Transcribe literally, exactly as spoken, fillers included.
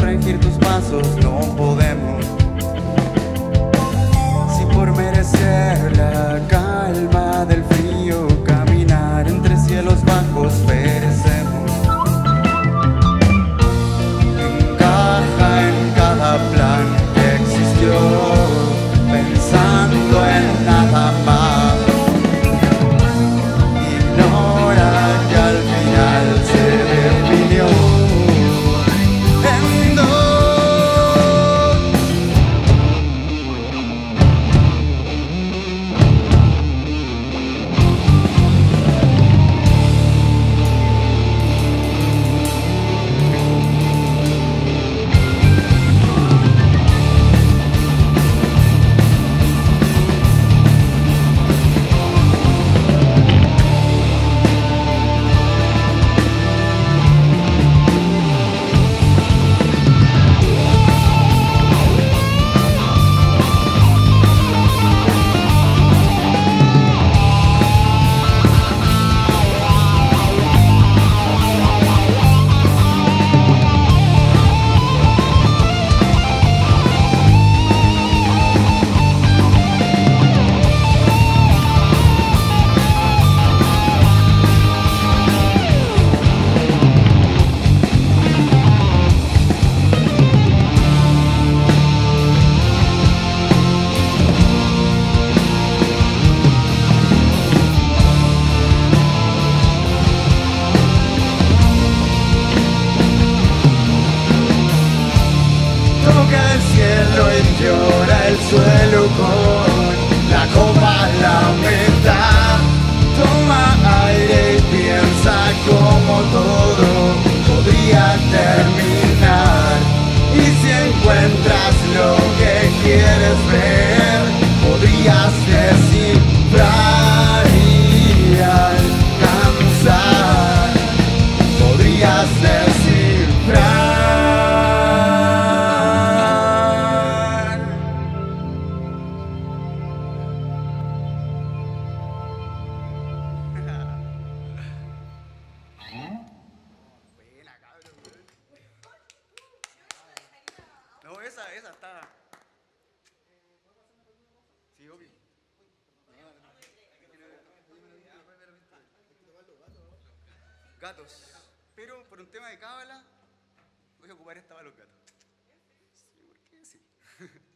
restringir tus pasos no podemos. Si por merecer la calma del frío caminar entre cielos bajos perecemos. Encaja en cada plan que existió, pensando en nada más. Ignora que al final se definió en dos. Toca el cielo y llora el suelo con la copa a la mitad. Toma aire y piensa como todo podría terminar. Y si encuentras lo que quieres ver, podrías descifrar y alcanzar. Podrías descifrar. No, esa, esa está. Sí, obvio. Gatos. Pero por un tema de cábala, voy a ocupar esta para los gatos. Sí, porque sí.